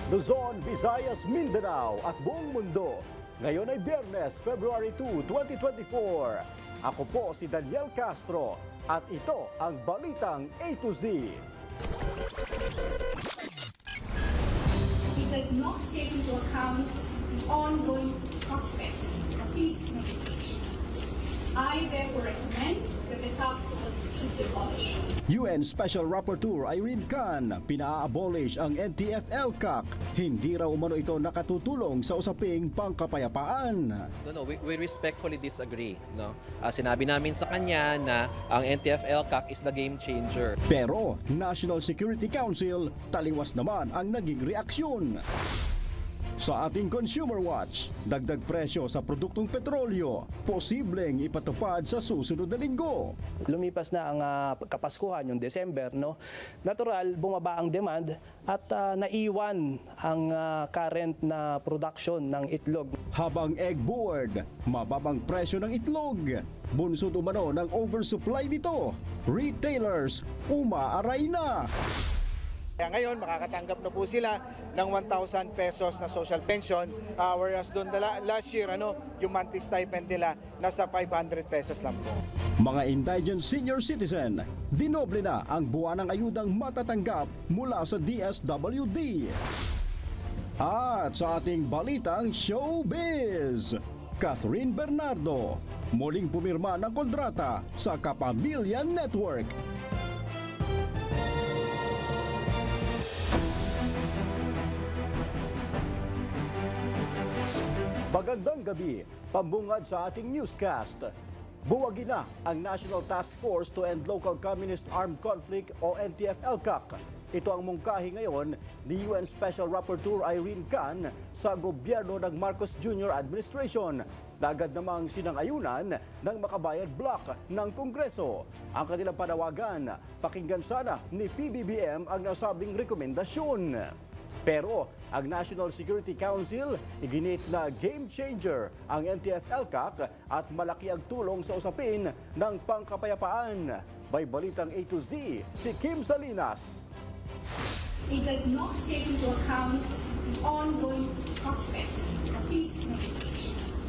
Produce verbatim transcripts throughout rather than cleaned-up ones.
Luzon, Visayas, Mindanao at buong mundo. Ngayon ay Biyernes, February two, twenty twenty-four. Ako po si Daniel Castro at ito ang Balitang A to Z. It does not take into account the ongoing prospects of peace negotiations. I therefore recommend that the task force should be abolished. U N Special Rapporteur Irene Khan, pina-abolish ang N T F L C A C. Hindi raw umano ito nakatutulong sa usaping pangkapayapaan. No, no, we, we respectfully disagree. No? Uh, sinabi namin sa kanya na ang N T F L C A C is the game changer. Pero National Security Council, taliwas naman ang naging reaksyon. Sa ating Consumer Watch, dagdag presyo sa produktong petrolyo, posibleng ipatupad sa susunod na linggo. Lumipas na ang uh, Kapaskuhan, yung December, no? Natural, bumaba ang demand at uh, naiwan ang uh, current na production ng itlog. Habang egg board, mababang presyo ng itlog. Bunsod umano ng oversupply nito. Retailers, umaaray na. Kaya ngayon, makakatanggap na po sila ng one thousand pesos na social pension, uh, whereas doon last year, ano, yung monthly stipend nila nasa five hundred pesos lang po. Mga indigent senior citizen, dinoble na ang buwanang ayudang matatanggap mula sa D S W D. At sa ating balitang showbiz, Catherine Bernardo, muling pumirma ng kontrata sa Kapamilya Network. Magandang gabi, pambungad sa ating newscast. Buwagin na ang National Task Force to End Local Communist Armed Conflict o N T F L C A C. Ito ang mungkahi ngayon ni U N Special Rapporteur Irene Khan sa gobyerno ng Marcos Junior Administration. Dagad namang sinang-ayunan ng Makabayan Bloc ng Kongreso. Ang kanilang panawagan, pakinggan sana ni P B B M ang nasabing rekomendasyon. Pero ang National Security Council iginit na game changer ang N T F L C A C at malaki ang tulong sa usapin ng pangkapayapaan. May balitang A to Z si Kim Salinas. It does not take into account the ongoing prospects of peace negotiations.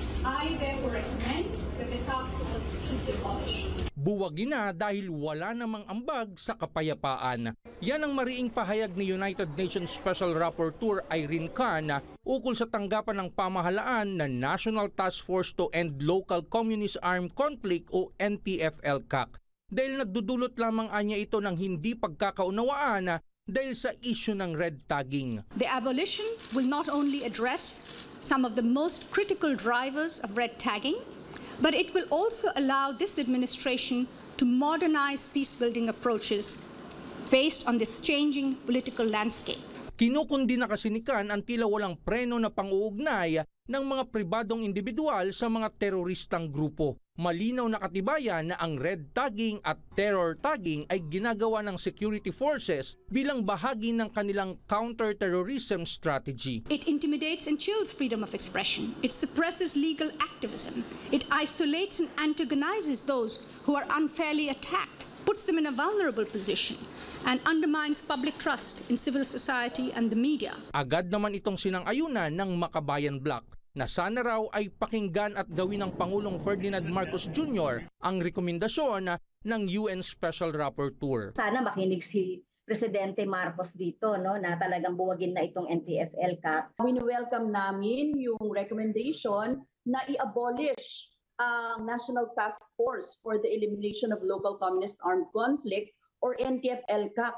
I therefore recommend that the task force should be abolished. Buwagin na dahil wala namang ambag sa kapayapaan. Yan ang mariing pahayag ni United Nations Special Rapporteur Irene Khan ukol sa tanggapan ng pamahalaan ng National Task Force to End Local Communist Armed Conflict o N T F L C A C. Dahil nagdudulot lamang anya ito ng hindi pagkakaunawaan dahil sa issue ng red tagging. The abolition will not only address some of the most critical drivers of red tagging, but it will also allow this administration to modernize peace-building approaches based on this changing political landscape. Kinukundi na kasi ni Khan ang tila walang preno na pang-uugnay ng mga pribadong individual sa mga teroristang grupo. Malinaw na katibayan na ang red tagging at terror tagging ay ginagawa ng security forces bilang bahagi ng kanilang counter-terrorism strategy. It intimidates and chills freedom of expression. It suppresses legal activism. It isolates and antagonizes those who are unfairly attacked, puts them in a vulnerable position, and undermines public trust in civil society and the media. Agad naman itong sinang-ayunan ng Makabayan Bloc na sana raw ay pakinggan at gawin ng Pangulong Ferdinand Marcos Junior ang rekomendasyon ng U N Special Rapporteur. Sana makinig si Presidente Marcos dito, no, na talagang buwagin na itong N T F L C A C. Wini-welcome namin yung recommendation na i-abolish ang National Task Force for the Elimination of Local Communist Armed Conflict or N T F L C A C.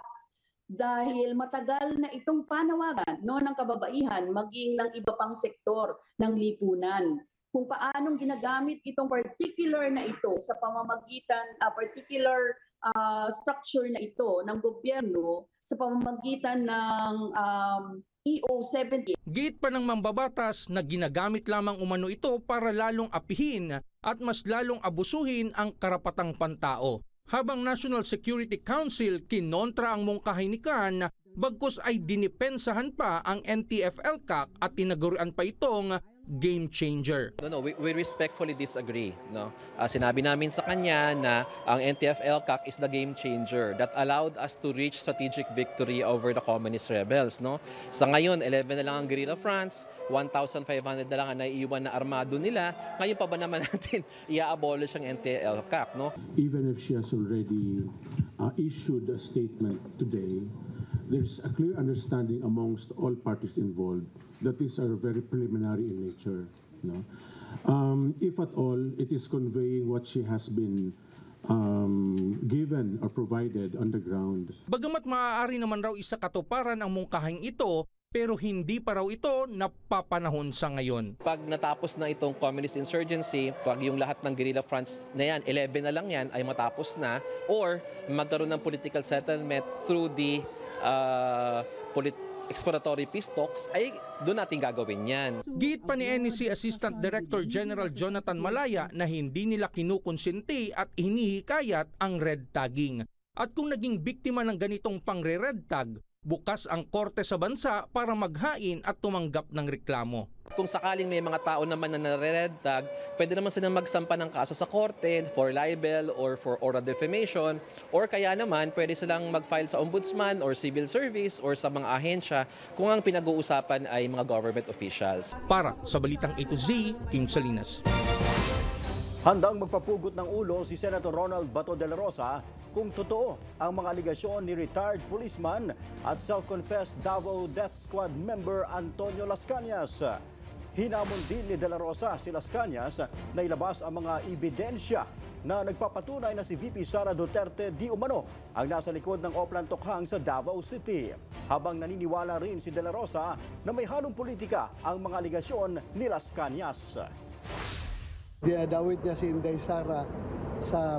Dahil matagal na itong panawagan, no, ng kababaihan maging ng iba pang sektor ng lipunan kung paanong ginagamit itong particular na ito sa pamamagitan, a uh, particular uh, structure na ito ng gobyerno sa pamamagitan ng um, E O seventy. Giit pa ng mambabatas na ginagamit lamang umano ito para lalong apihin at mas lalong abusuhin ang karapatang pantao. Habang National Security Council kinontra ang mungkahi ni Khan, bagkus ay dinipensahan pa ang N T F L C A C at tinagurian pa itong game changer. No, no, we, we respectfully disagree. No? Uh, sinabi namin sa kanya na ang N T F L C A C is the game changer that allowed us to reach strategic victory over the communist rebels. No? Sa ngayon, eleven na lang ang guerrilla fronts, one thousand five hundred na lang ang naiiwan na armado nila. Ngayon pa ba naman natin i-abolish ang N T F L C A C? No? Even if she has already uh, issued a statement today, there's a clear understanding amongst all parties involved that these are very preliminary in nature. No? Um, if at all, it is conveying what she has been um, given or provided on the ground. Bagamat maaari naman raw isa katuparan ang mungkahing ito, pero hindi pa raw ito napapanahon sa ngayon. Pag natapos na itong communist insurgency, pag yung lahat ng guerrilla fronts na yan, eleven na lang yan, ay matapos na, or magkaroon ng political settlement through the uh, polit- exploratory peace talks, ay doon natin gagawin yan. Giit pa ni N E C Assistant Director General Jonathan Malaya na hindi nila kinukonsinti at hinihikayat ang red tagging. At kung naging biktima ng ganitong pangre-red tag, bukas ang korte sa bansa para maghain at tumanggap ng reklamo. Kung sakaling may mga tao naman na nare-red tag, pwede naman silang magsampa ng kaso sa korte for libel or for oral defamation, or kaya naman pwede silang mag-file sa ombudsman or civil service or sa mga ahensya kung ang pinag-uusapan ay mga government officials. Para sa Balitang A to Z, Kim Salinas. Handang magpapugot ng ulo si Senator Ronald Bato de la Rosa kung totoo ang mga aligasyon ni retired policeman at self-confessed Davao Death Squad member Antonio Las Cañas. Hinamon din ni de la Rosa si Las Cañas na ilabas ang mga ebidensya na nagpapatunay na si V P Sara Duterte di umano ang nasa likod ng Oplan Tokhang sa Davao City. Habang naniniwala rin si de la Rosa na may halong politika ang mga aligasyon ni Las Cañas. Dinadawit niya si Inday Sara sa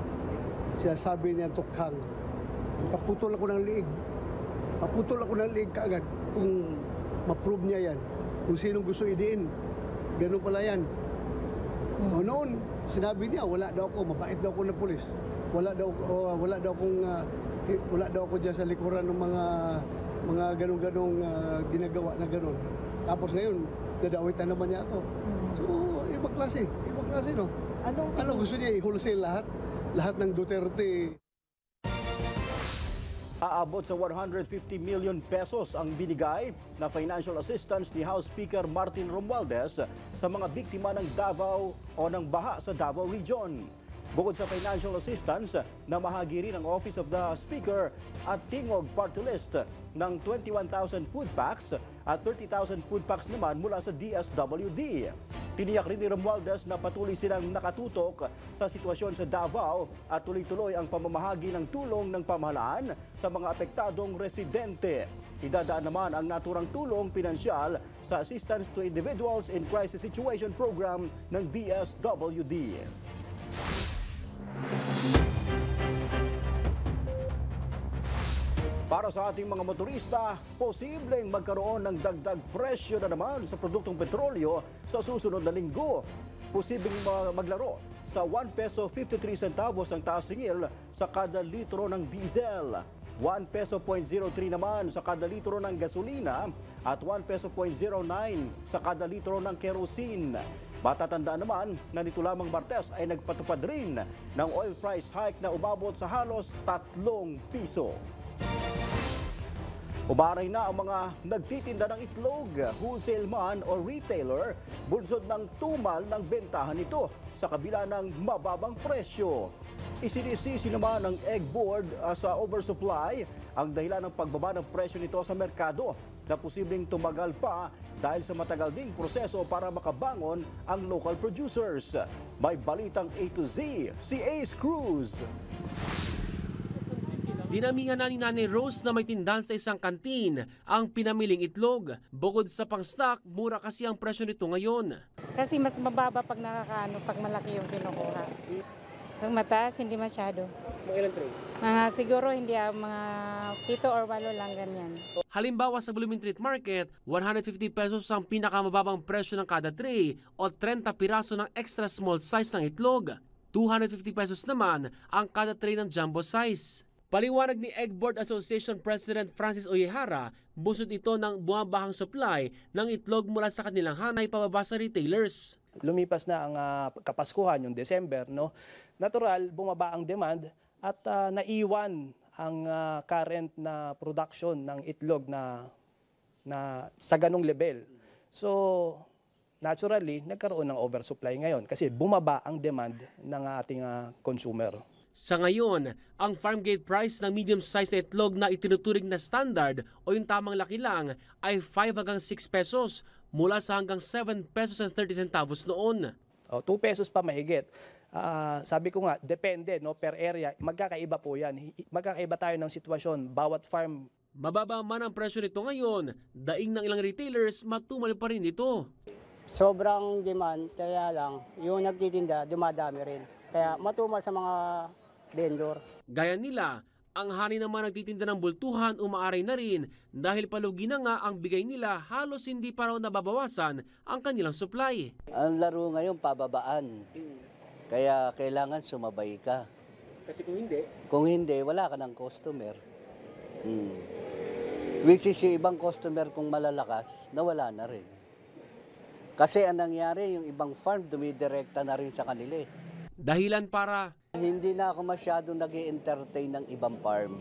sinasabi niya Tokhang. Paputol ako ng liig. Paputol ako ng liig kaagad kung ma-prove niya yan. Kung sinong gusto idiin. Ganun pala yan. Hmm. O noon, sinabi niya, wala daw ako, mabait daw ako ng pulis. Wala daw, uh, wala daw akong, uh, wala daw ako dyan sa likuran ng mga, mga ganong-ganong uh, ginagawa na ganon. Tapos ngayon, dadawit na naman niya ako. Hmm. So, ibang klase, ibang klase, no? Ano, ano gusto niya i-wholesale lahat? Lahat ng Duterte. Aabot sa one hundred fifty million pesos ang binigay na financial assistance ni House Speaker Martin Romualdez sa mga biktima ng Davao o ng baha sa Davao Region. Bukod sa financial assistance, namahagi rin ang Office of the Speaker at Tingog Party List ng twenty-one thousand food packs at thirty thousand food packs naman mula sa D S W D. Tiniyak rin ni Romualdez na patuloy silang nakatutok sa sitwasyon sa Davao at tuloy-tuloy ang pamamahagi ng tulong ng pamahalaan sa mga apektadong residente. Idadaan naman ang naturang tulong pinansyal sa Assistance to Individuals in Crisis Situation Program ng D S W D. Para sa ating mga motorista, posibleng magkaroon ng dagdag presyo na naman sa produktong petrolyo sa susunod na linggo. Posibleng maglaro sa one peso fifty-three centavos ang taas singil sa kada litro ng diesel, one peso point zero three naman sa kada litro ng gasolina at one peso point zero nine sa kada litro ng kerosene. Matatandaan naman na nito lamang Martes ay nagpatupad rin ng oil price hike na umabot sa halos tatlong piso. Umaray na ang mga nagtitinda ng itlog, wholesale man o retailer, bunsod ng tumal ng bentahan nito sa kabila ng mababang presyo. Isinisisi naman ng Egg Board uh, sa oversupply ang dahilan ng pagbaba ng presyo nito sa merkado na posibleng tumagal pa dahil sa matagal ding proseso para makabangon ang local producers. May balitang A to Z, si Ace Cruz. Dinamihan na ni Nanay Rose na may tindahan sa isang kantin ang pinamiling itlog. Bukod sa pang-stock, mura kasi ang presyo nito ngayon. Kasi mas mababa pag nakakaano, pag malaki yung kinukuha. Pag mataas, hindi masyado. Mga ilang tray? Mga siguro hindi, ah, mga pito or walo lang ganyan. Halimbawa sa Blooming Street Market, one hundred fifty pesos ang pinakamababang presyo ng kada tray o thirty piraso ng extra small size ng itlog. two hundred fifty pesos naman ang kada tray ng jumbo size. Paliwanag ni Egg Board Association President Francis Oyehara, busod ito ng bumabahang supply ng itlog mula sa kanilang hanay pababa sa retailers. Lumipas na ang uh, Kapaskuhan, yung December, no? Natural, bumaba ang demand at uh, naiwan ang uh, current na production ng itlog na, na sa ganong level. So, naturally, nagkaroon ng oversupply ngayon kasi bumaba ang demand ng ating uh, consumer. Sa ngayon, ang farm gate price ng medium-sized na itlog na itinuturing na standard o yung tamang laki lang ay five hanggang six pesos mula sa hanggang seven pesos and thirty centavos noon. O, two pesos pa mahigit. Uh, sabi ko nga, depende no, per area, magkakaiba po yan. Magkakaiba tayo ng sitwasyon, bawat farm. Mababa man ang presyo nito ngayon, daing ng ilang retailers, matumal pa rin ito. Sobrang demand, kaya lang yung nagtitinda dumadami rin. Kaya matumal sa mga vendor. Gaya nila, ang hani naman nagtitinda ng bultuhan umaaray na rin dahil palugi na nga ang bigay nila, halos hindi pa raw nababawasan ang kanilang supply. Ang laro ngayon pababaan, kaya kailangan sumabay ka. Kasi kung hindi? Kung hindi, wala ka ng customer. Hmm. Which is yung ibang customer kung malalakas, nawala na rin. Kasi ang nangyari, yung ibang farm dumidirekta na rin sa kanila. Dahilan para hindi na ako masyadong nag-i-entertain ng ibang farm.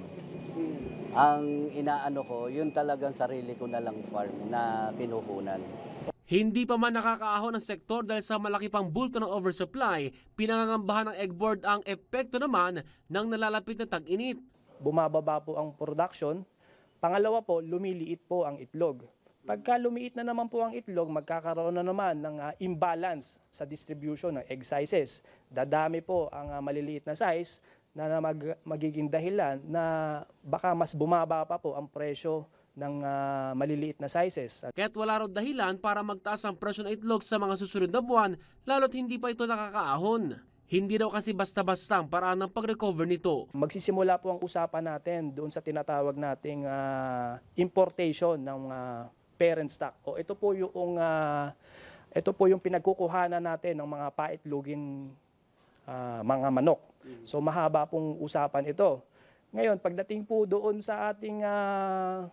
Ang inaano ko, yun talagang sarili ko na lang farm na kinukunan. Hindi pa man nakakaahon ang sektor dahil sa malaki pang bulto ng oversupply, pinangangambahan ng Egg Board ang epekto naman ng nalalapit na tag-init. Bumababa po ang production. Pangalawa po, lumiliit po ang itlog. Pagka lumiit na naman po ang itlog, magkakaroon na naman ng uh, imbalance sa distribution ng egg sizes. Dadami po ang uh, maliliit na size na, na mag, magiging dahilan na baka mas bumaba pa po ang presyo ng uh, maliliit na sizes. Kaya't wala raw dahilan para magtaas ang presyo ng itlog sa mga susunod na buwan, lalo't hindi pa ito nakakaahon. Hindi daw kasi basta-basta ang paraan ng pag-recover nito. Magsisimula po ang usapan natin doon sa tinatawag nating uh, importation ng uh, parent stock. O ito po yung uh, ito po yung pinagkukuhanan natin ng mga paitloging uh, mga manok. So mahaba pong usapan ito. Ngayon, pagdating po doon sa ating uh,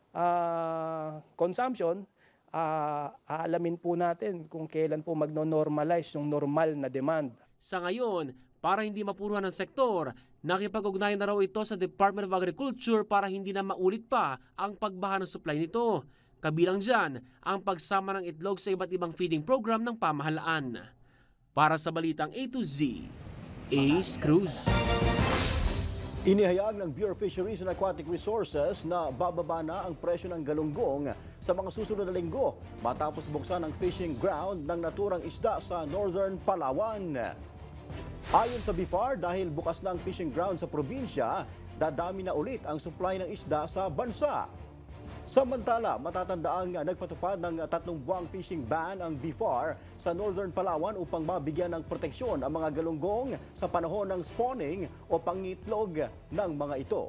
uh, consumption, uh, aalamin po natin kung kailan po magno-normalize yung normal na demand. Sa ngayon, para hindi mapuruhan ng sektor, nakipag-ugnayan na raw ito sa Department of Agriculture para hindi na maulit pa ang pagbaha ng supply nito. Kabilang dyan ang pagsama ng itlog sa iba't ibang feeding program ng pamahalaan. Para sa Balitang A to Z, Ace Cruz. Inihayag ng Bureau of Fisheries and Aquatic Resources na bababa na ang presyo ng galunggong sa mga susunod na linggo matapos buksan ang fishing ground ng naturang isda sa Northern Palawan. Ayon sa B F A R, dahil bukas na ang fishing ground sa probinsya, dadami na ulit ang supply ng isda sa bansa. Samantala, matatandaan nga nagpatupad ng tatlong buwang fishing ban ang B F A R sa Northern Palawan upang mabigyan ng proteksyon ang mga galunggong sa panahon ng spawning o pangitlog ng mga ito.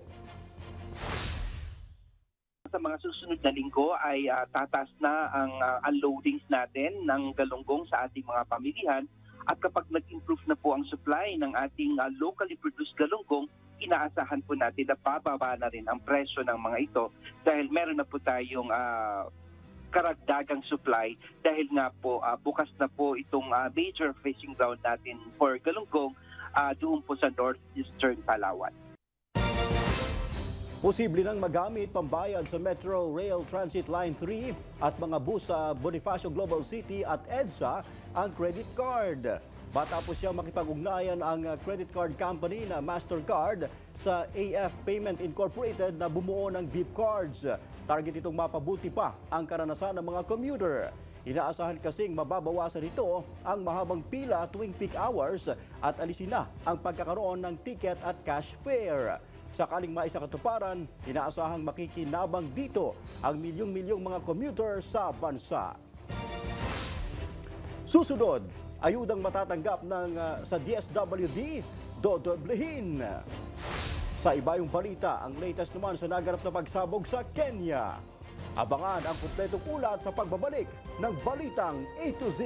Sa mga susunod na linggo ay uh, tataas na ang uh, unloadings natin ng galunggong sa ating mga pamilihan at kapag nag-improve na po ang supply ng ating uh, locally produced galunggong, inaasahan po natin na bababa na rin ang presyo ng mga ito dahil meron na po tayong uh, karagdagang supply dahil nga po uh, bukas na po itong uh, major fishing ground natin for galunggong uh, doon po sa northeastern Palawan. Posible nang magamit pambayad sa Metro Rail Transit Line three at mga bus sa Bonifacio Global City at EDSA ang credit card. Matapos siya makipag-ugnayan ang credit card company na Mastercard sa A F Payment Incorporated na bumuo ng beep cards. Target itong mapabuti pa ang karanasan ng mga commuter. Inaasahan kasing mababawasan ito ang mahabang pila tuwing peak hours at alisin na ang pagkakaroon ng ticket at cash fare. Sakaling maisakatuparan, inaasahang makikinabang dito ang milyong-milyong mga commuter sa bansa. Susunod, ayudang matatanggap ng uh, sa D S W D, dodoblehin. Sa iba yung balita, ang latest naman sa naganap na pagsabog sa Kenya. Abangan ang kumpletong ulat sa pagbabalik ng Balitang A to Z.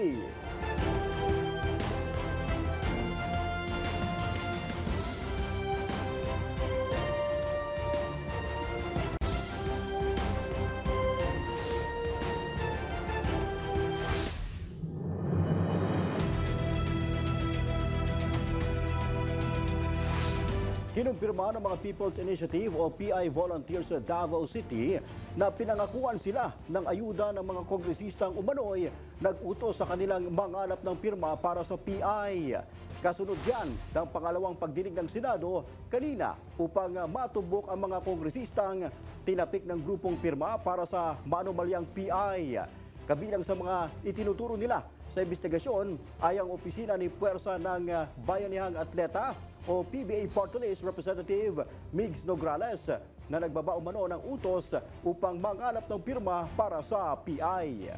Kinumpirma ng mga People's Initiative o P I volunteers sa Davao City na pinangakuan sila ng ayuda ng mga kongresistang umano'y nag-utos sa kanilang mangalap ng pirma para sa P I. Kasunod yan ng pangalawang pagdinig ng Senado kanina upang matumbok ang mga kongresistang tinapik ng grupong pirma para sa manumalyang P I. Kabilang sa mga itinuturo nila sa investigasyon ay ang opisina ni Puwersa ng Bayanihang Atleta o P B A Party List Representative Migs Nograles na nagbaba umano ng utos upang mangalap ng pirma para sa P I.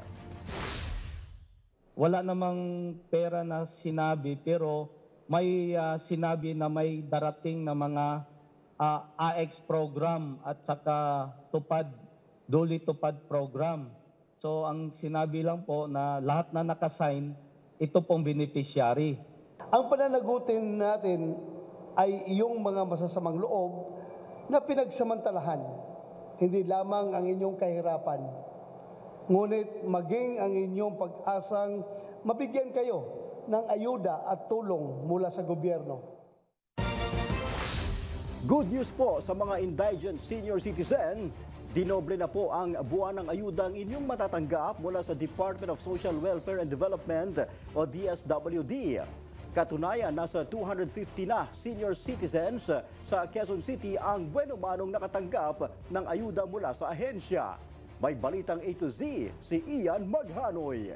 Wala namang pera na sinabi pero may uh, sinabi na may darating na mga uh, A X program at saka tupad, Duli Tupad program. So ang sinabi lang po na lahat na nakasign, ito pong beneficiary. Ang pananagutin natin ay iyong mga masasamang loob na pinagsamantalahan. Hindi lamang ang inyong kahirapan, ngunit maging ang inyong pag-asang mabigyan kayo ng ayuda at tulong mula sa gobyerno. Good news po sa mga indigent senior citizen. Dinoble na po ang buwan ng ayudang inyong matatanggap mula sa Department of Social Welfare and Development o D S W D. Katunayan, nasa two hundred fifty na senior citizens sa Quezon City ang buweno-manong nakatanggap ng ayuda mula sa ahensya. May balitang A to Z, si Ian Maghanoy.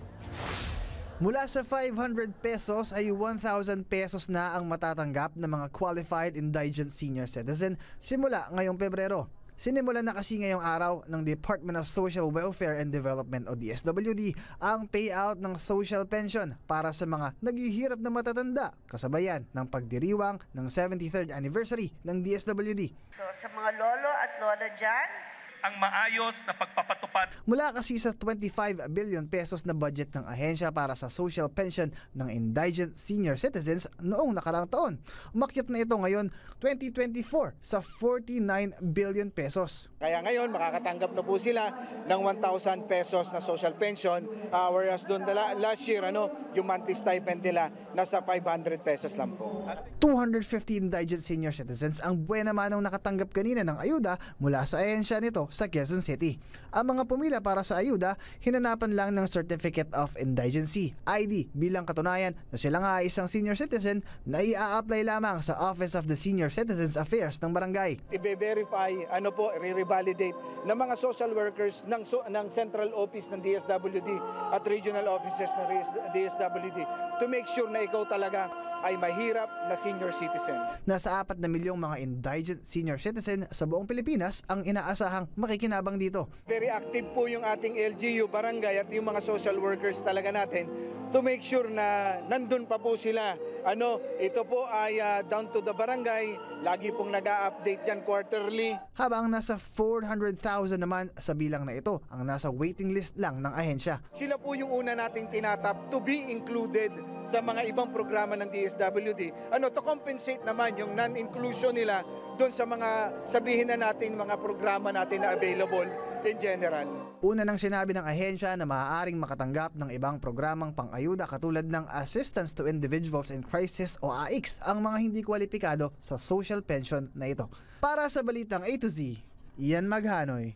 Mula sa five hundred pesos ay one thousand pesos na ang matatanggap ng mga qualified indigent senior citizen simula ngayong Pebrero. Sinimulan na kasi ngayong araw ng Department of Social Welfare and Development o D S W D ang payout ng social pension para sa mga naghihirap na matatanda kasabayan ng pagdiriwang ng seventy-third anniversary ng D S W D. So sa mga lolo at lola dyan, ang maayos na pagpapatupad. Mula kasi sa twenty-five billion pesos na budget ng ahensya para sa social pension ng indigent senior citizens noong nakarang taon. Umakyat na ito ngayon twenty twenty-four sa forty-nine billion pesos. Kaya ngayon makakatanggap na po sila ng one thousand pesos na social pension, uh, whereas doon last year ano, yung monthly stipend nila nasa five hundred pesos lang po. two hundred fifty indigent senior citizens ang buwena manong nakatanggap kanina ng ayuda mula sa ahensya nito sa Quezon City. Ang mga pumila para sa ayuda, hinanapan lang ng Certificate of Indigency, I D, bilang katunayan na sila nga ay isang senior citizen na i-a-apply lamang sa Office of the Senior Citizens Affairs ng barangay. I-verify, ano po, re-revalidate ng mga social workers ng, ng Central Office ng D S W D at Regional Offices ng D S W D to make sure na ikaw talaga ay mahirap na senior citizen. Nasa apat na milyong mga indigent senior citizen sa buong Pilipinas ang inaasahang makikinabang dito. Very active po yung ating L G U, barangay at yung mga social workers talaga natin to make sure na nandun pa po sila. Ano, ito po ay uh, down to the barangay, lagi pong nag-a-update yan quarterly. Habang nasa four hundred thousand naman sa bilang na ito ang nasa waiting list lang ng ahensya. Sila po yung una nating tinatap to be included sa mga ibang programa ng D S W D. Ano, to compensate naman yung non-inclusion nila doon sa mga, sabihin na natin, mga programa natin na available in general. Una nang sinabi ng ahensya na maaaring makatanggap ng ibang programang pang-ayuda katulad ng Assistance to Individuals in Crisis o A I C S ang mga hindi kwalipikado sa social pension na ito. Para sa Balitang A to Z, Ian Maghanoy.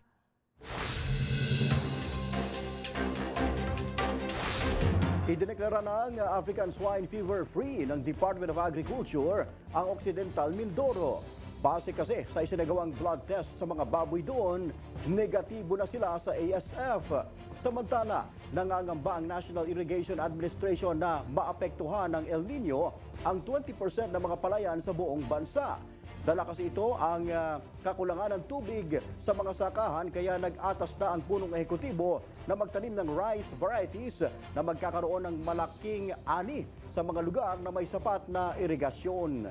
Idineklara ng African Swine Fever Free ng Department of Agriculture ang Occidental Mindoro. Base kasi sa isinagawang blood test sa mga baboy doon, negatibo na sila sa A S F. Samantala, nangangamba ang National Irrigation Administration na maapektuhan ng El Nino ang twenty percent ng mga palayan sa buong bansa. Dala kasi ito ang uh, kakulangan ng tubig sa mga sakahan kaya nag-atas na ang punong ehekutibo na magtanim ng rice varieties na magkakaroon ng malaking ani sa mga lugar na may sapat na irigasyon.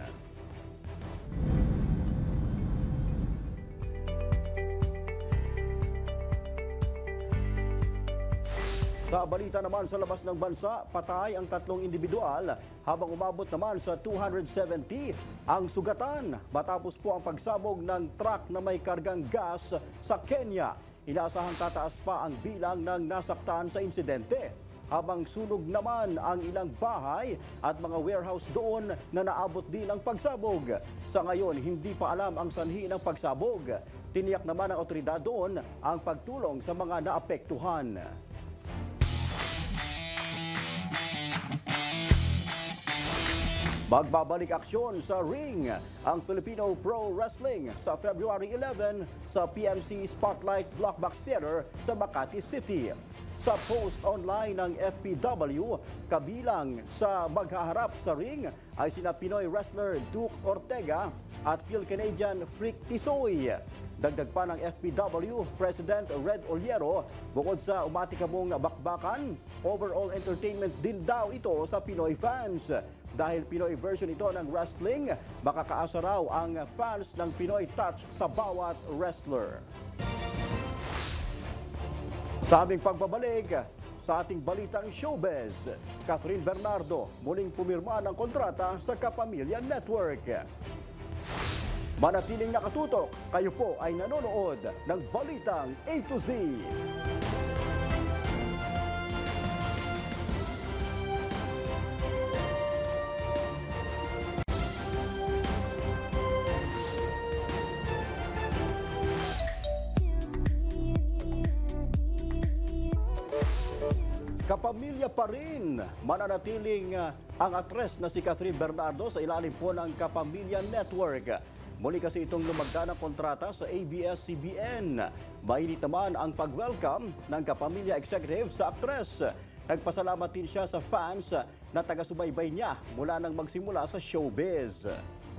Sa balita naman sa labas ng bansa, patay ang tatlong individual habang umabot naman sa two hundred seventy ang sugatan matapos po ang pagsabog ng truck na may kargang gas sa Kenya. Inaasahang tataas pa ang bilang ng nasaktan sa insidente. habang sunog naman ang ilang bahay at mga warehouse doon na naabot din ang pagsabog. Sa ngayon, hindi pa alam ang sanhi ng pagsabog. Tiniyak naman ng otoridad doon ang pagtulong sa mga naapektuhan. Magbabalik aksyon sa ring ang Filipino Pro Wrestling sa February eleven sa P M C Spotlight Blockbox Theater sa Makati City. Sa post online ng F P W, kabilang sa maghaharap sa ring ay sina Pinoy wrestler Duke Ortega at Phil-Canadian Freak Tisoy. Dagdag pa ng F P W President Red Oliero, bukod sa umatikabong bakbakan, overall entertainment din daw ito sa Pinoy fans. Dahil Pinoy version ito ng wrestling, makakaasa raw ang fans ng Pinoy touch sa bawat wrestler. Sa aming pagbabalik sa ating balitang showbiz, Catherine Bernardo muling pumirma ng kontrata sa Kapamilya Network. Manatiling nakatutok, kayo po ay nanonood ng Balitang A to Z. Kapamilya pa rin, mananatiling uh, ang aktres na si Catherine Bernardo sa ilalim po ng Kapamilya Network. Muli kasi itong lumagda ng kontrata sa A B S C B N. Mainit naman ang pag-welcome ng Kapamilya Executive sa aktres. Nagpasalamat din siya sa fans na taga-subaybay niya mula nang magsimula sa showbiz.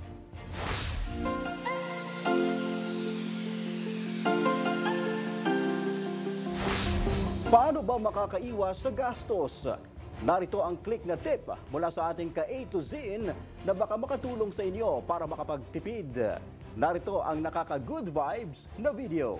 Paano ba makakaiwas sa gastos? Narito ang click na tip mula sa ating ka-A to Z na baka makatulong sa inyo para makapagtipid. Narito ang nakaka-good vibes na video.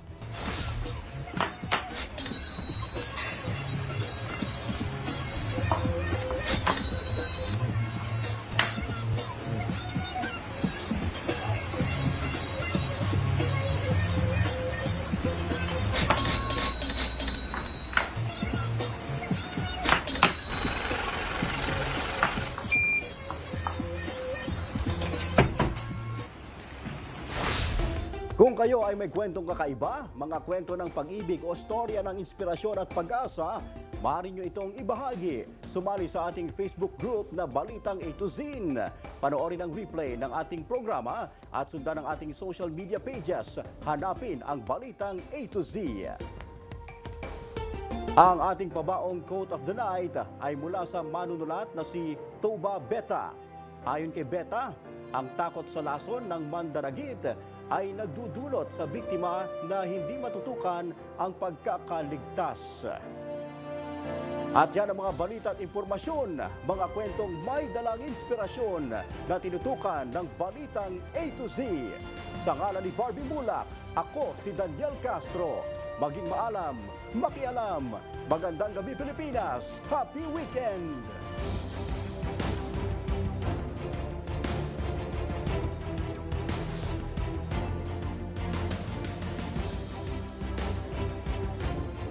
Kung kayo ay may kwentong kakaiba, mga kwento ng pag-ibig o storya ng inspirasyon at pag-asa, maaari nyo itong ibahagi. Sumali sa ating Facebook group na Balitang A to Z. Panoorin ang replay ng ating programa at sundan ang ating social media pages. Hanapin ang Balitang A to Z. Ang ating pabaong quote of the night ay mula sa manunulat na si Toba Beta. Ayon kay Beta, ang takot sa lason ng mandaragit ay nagdudulot sa biktima na hindi matutukan ang pagkakaligtas. At yan ang mga balita at impormasyon, mga kwentong may dalang inspirasyon na tinutukan ng Balitang A to Z. Sa ngalan ni Barbie Mulak, ako si Daniel Castro. Maging maalam, makialam. Magandang gabi Pilipinas. Happy weekend!